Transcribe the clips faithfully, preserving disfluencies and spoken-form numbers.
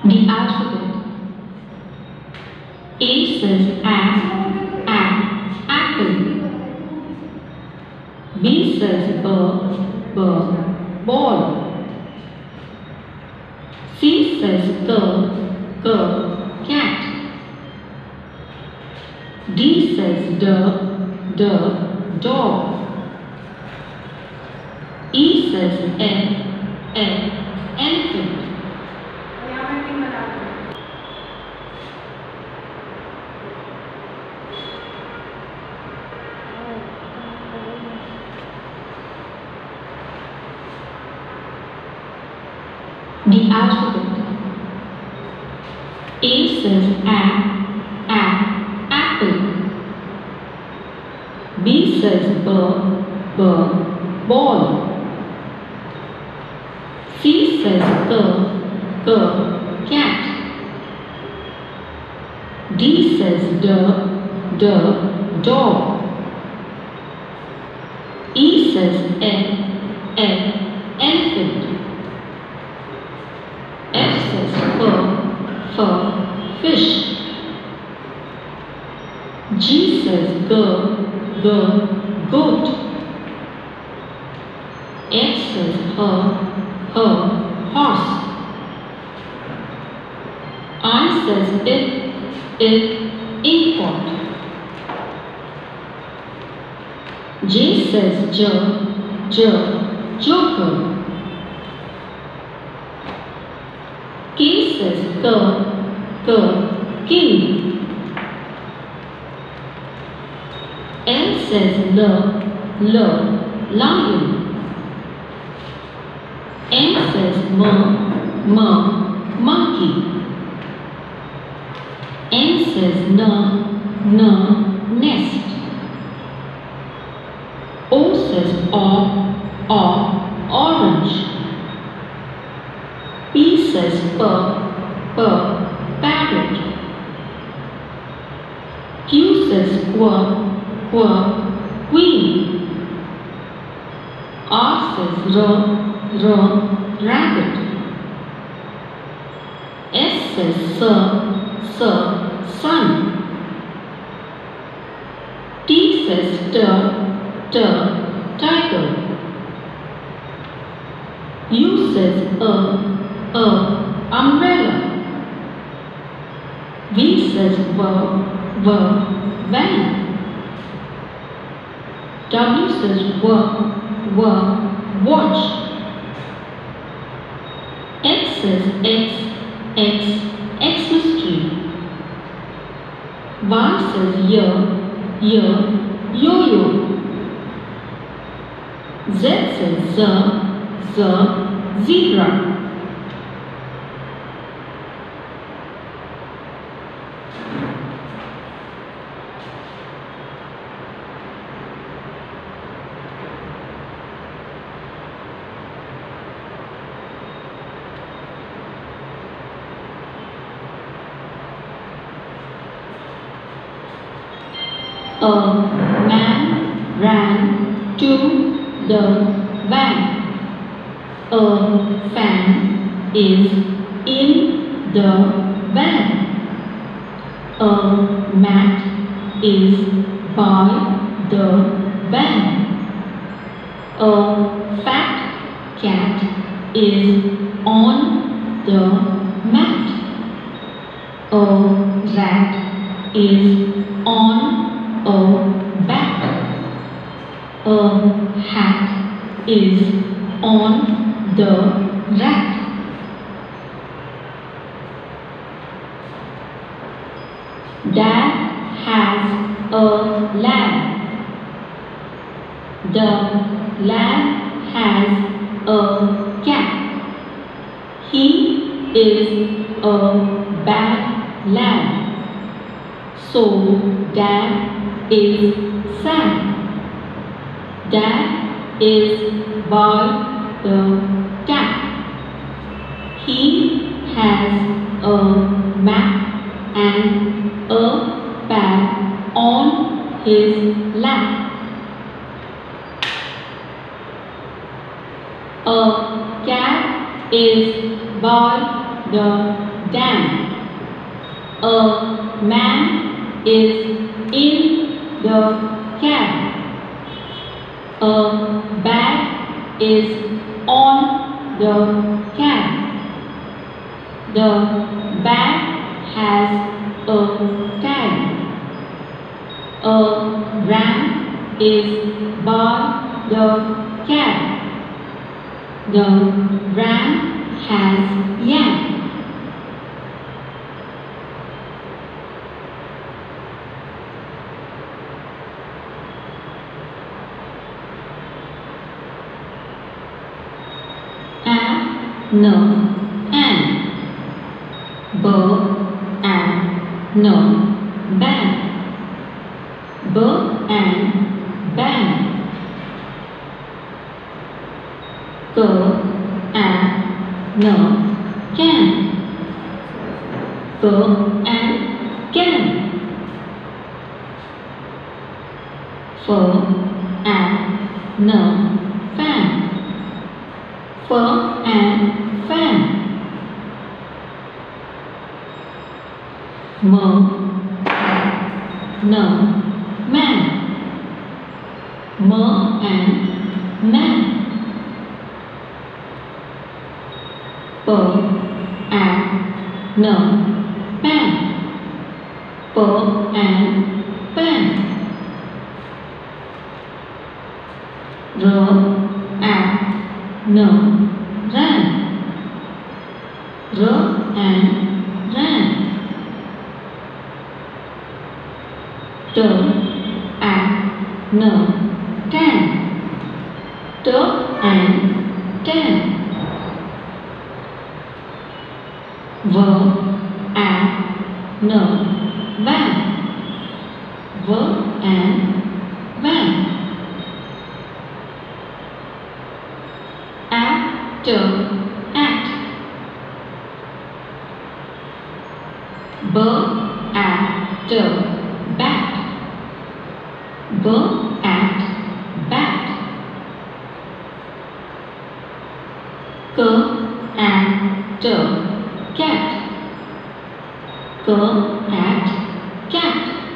The alphabet. A says an, an, apple. B says b, b, ball. C says g, g, cat. D says d, d, dog. E says F, F, elephant. The alphabet. A says an, an, apple. B says b, b, ball. C says g, g, cat. D says d, d, dog. E says F, F, elephant. F says f, f, fish. G says g, g, goat. H says h, h, horse. I says it, it, inkpot. J says j, j, joker. K says k, k, king. L says l, l, lion. M says m, m, monkey. N says n, n, nest. O says o, o, orange. P says p, p, parrot. Q says qu, qu, queen. R says r, r, rabbit. S says s, s, sun. T says t, t, tiger. U says a, a, umbrella. V says v, v, van. W says w, w, watch. X says X, X, Xmas tree. Y says y, y, yo-yo. Z says z, z, zebra. A man ran to the bank. A fan is in the van. A mat is by the van. A fat cat is on the mat. A rat is on a bat. A hat is on the rat. Dad has a lamb. The lamb has a cat. He is a bad lamb. So Dad is sad. Dad is by the tap. He has a map and a pad on his lap. A cat is by the dam. A man is in the cab. A bag is on the cab. The bag has a tag. A ram is by the cab. The ram has yam. A, no, and. B, and, no, band. B and band. G and no, can. G and can. F and no, fan. F and fan. M and no, man. M and man. P and no, pan. P and pan. R and no, ran. R and ran. T and no, tan. T and tan. V and no, van. V and van. At, at. B at bat. B at bat. K and cat. K at cat.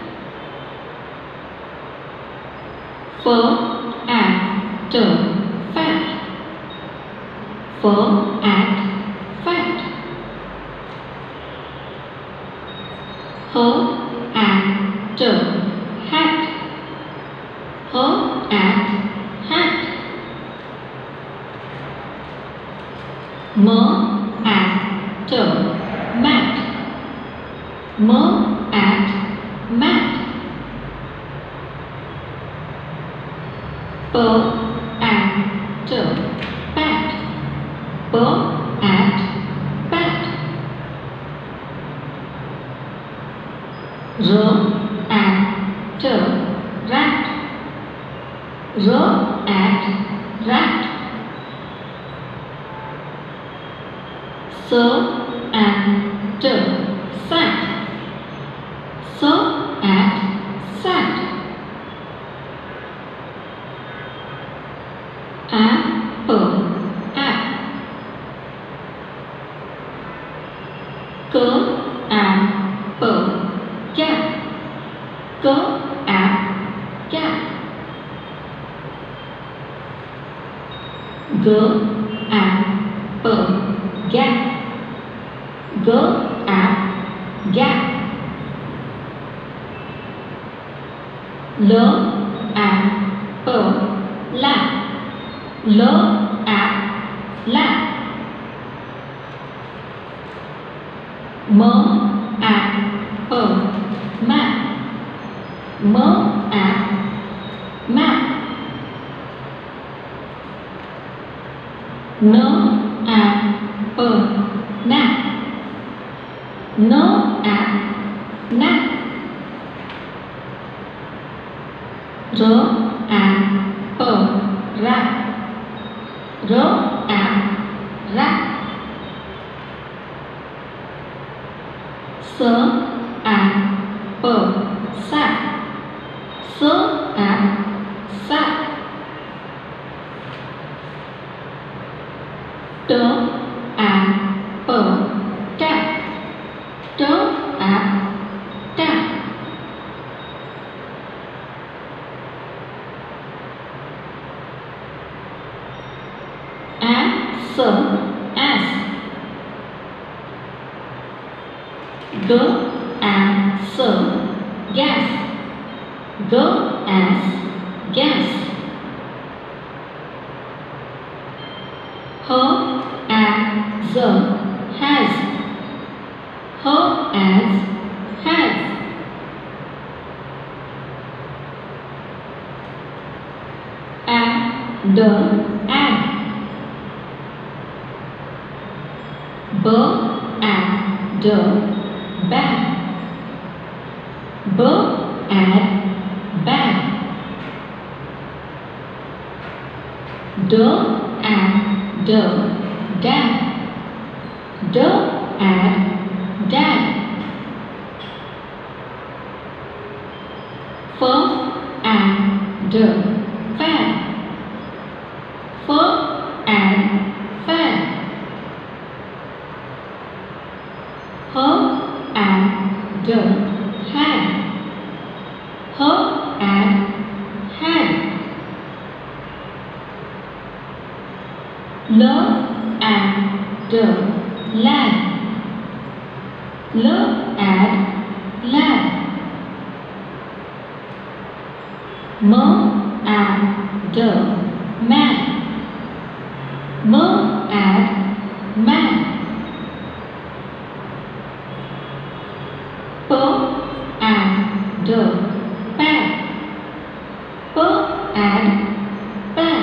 F at fat. F at fat. H at hat. H at hat. M at mat. M at mat. P at pat. P at pat. R at rat. R at rat. S at sat. S at sat. Apple, app. K apple, cat. K app, cat. G apple, gap. G app, gap. L apple, lap. L at lap. M at map. M at map. N at nap. N at nap. R at rat. R at rat. S at sat. S at sat. T at cat. as. G as gas. G as gas. H as has. H as has. Add add. B add bag. B add bag. D add dad. D add dad. F add fad. F add fad. H add had. H add had. L add lad. L add lad. M add mad. M add mad. P add pad. P add pad.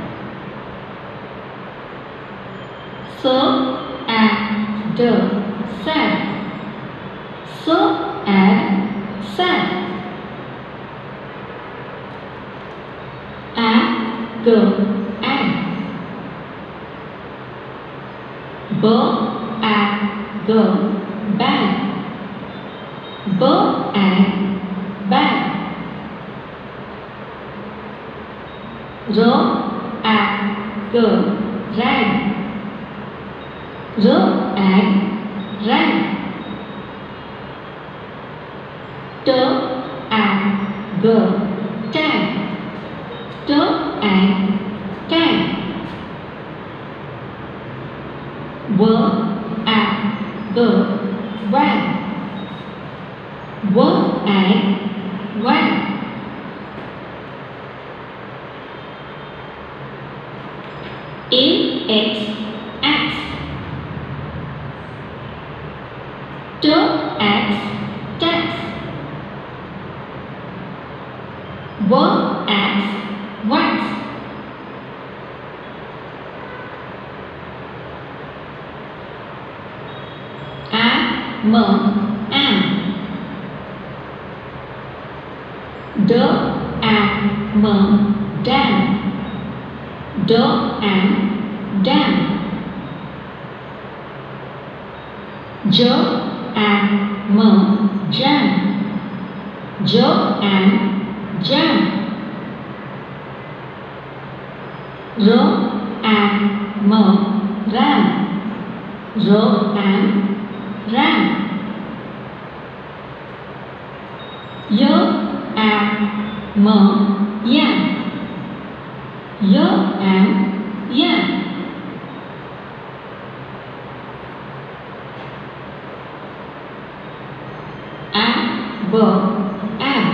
S add sad. S add sad. Ag ag. B ag bag. B ag bag. R ag rag. R ag rag. T ag tag. T ag tag. W ag wag. W ag wag. A x x. T x tax. W x wax. A m am. D a m dam. D am dam. J am jam. J am jam. R am ram. R am ram. Y am yam. Y am yam. A b ab.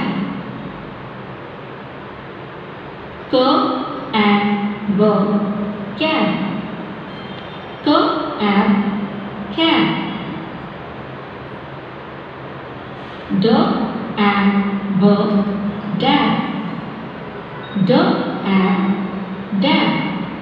C ab cab. C ab cab. D ab dad. D ab dad.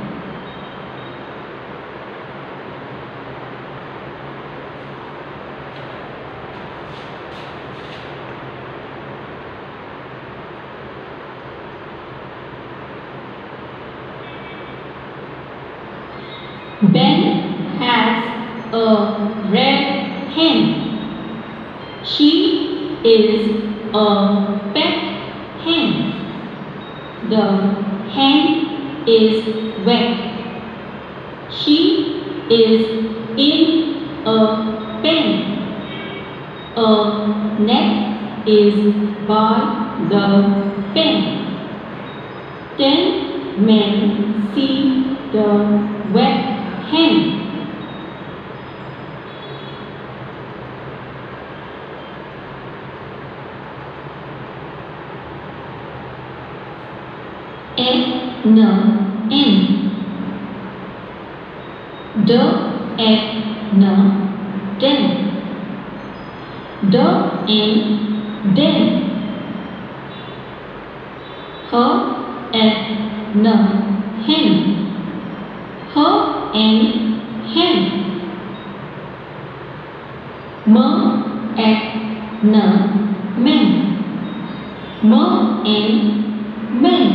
Ben has a red hen. She is a pet hen. The hen is wet. She is in a pen. A net is by the pen. Ten men see the wet hen. e n n d e n den d en den h e n hen h en hen m e n men m en men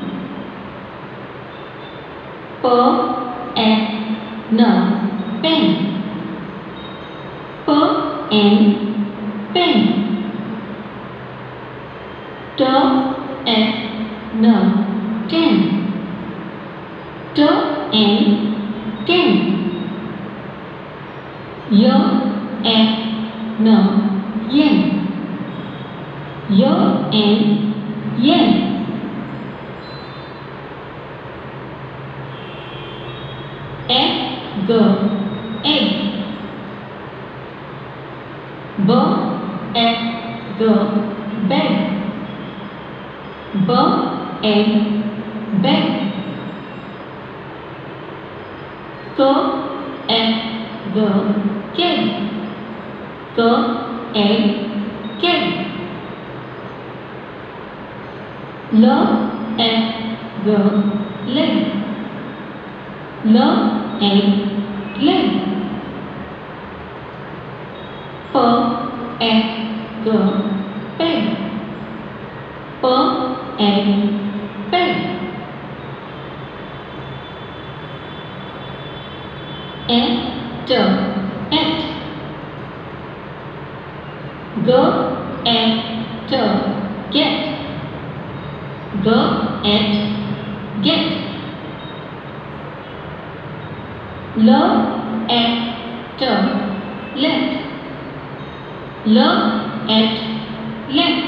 p e n pen p en pen t e n ten t en ten y e n yen y en yen e g egg b e g bag b e bag c e g keg c e keg l e g leg l e leg p e g peg p e peg e t et g e t get g et get l e t let l et let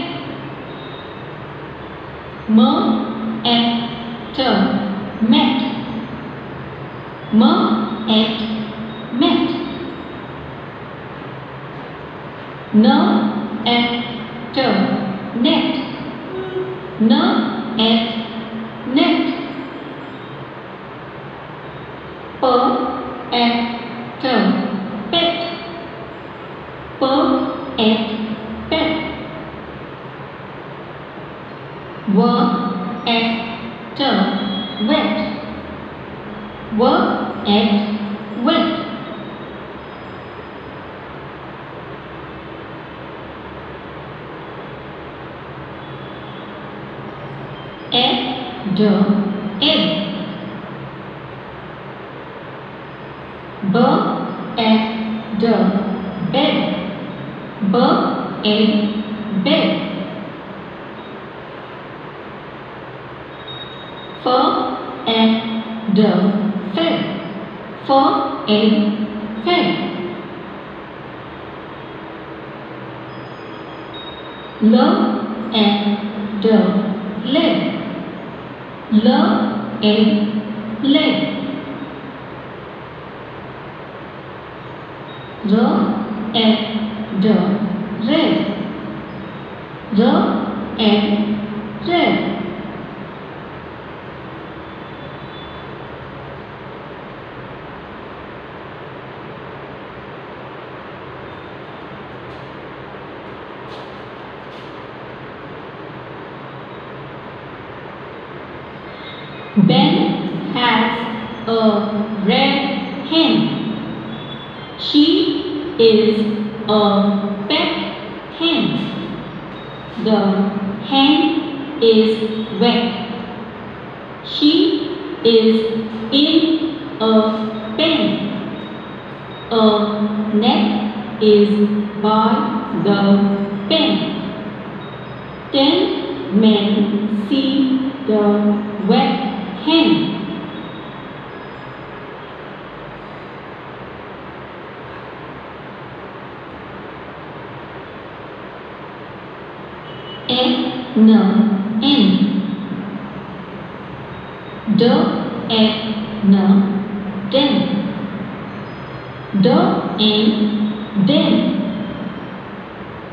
m e t met m et met n e t net n et net p e t pet p et pet w e t wet w et wet e d egg b e d bed b e bed f e d fed f e fed l e d leg l e leg r e d red r e red Ben has a red hen. She is a pet hen. The hen is wet. She is in a pen. A net is by the pen. Ten men see the wet hen. E n n d e n den d en den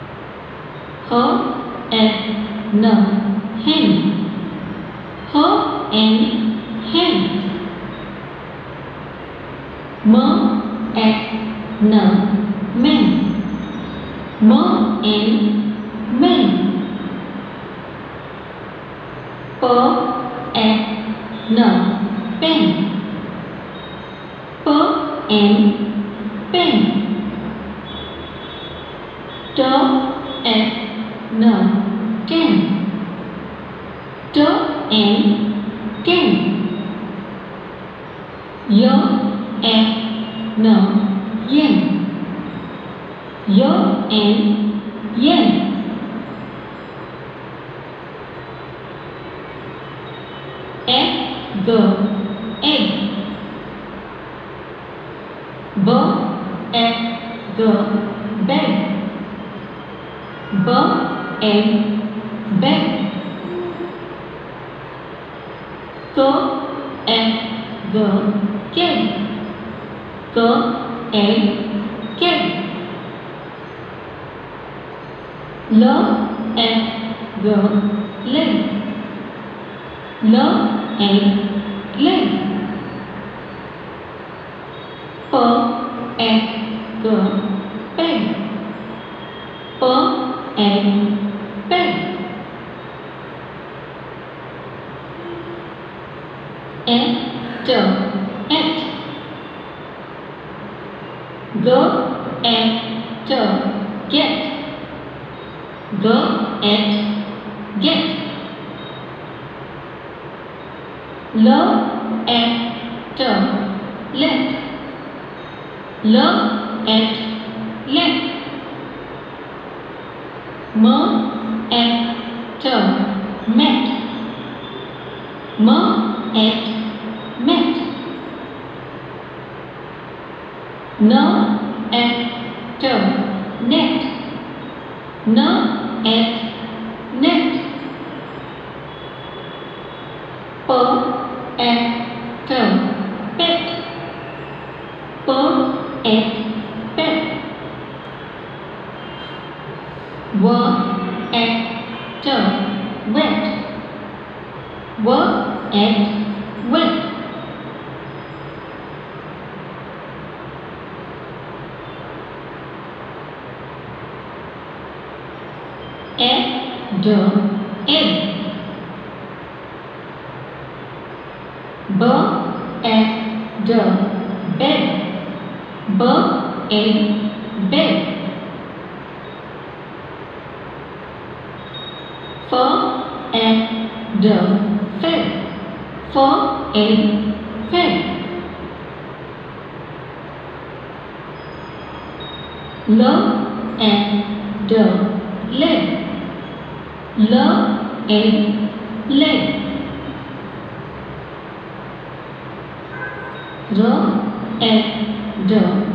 h e n hen h M A N men, M N men. P A N pen, P N pen. T A N can, T N can. Y A N yen, Y N yen. E G egg, B E G bag, B E bag. K E G keg, K E keg. L E G leg, L E leg. P E G peg, P E peg. E T et, G E T get, G et get. L E T let, L et let. M E T met, M et met. N E T net, N et net. P E T pet, P et pet. W E T wet, W et wet. E D egg, B E D bed, B E bed. F E D fed, F E fed. L E D leg, L E leg. R E D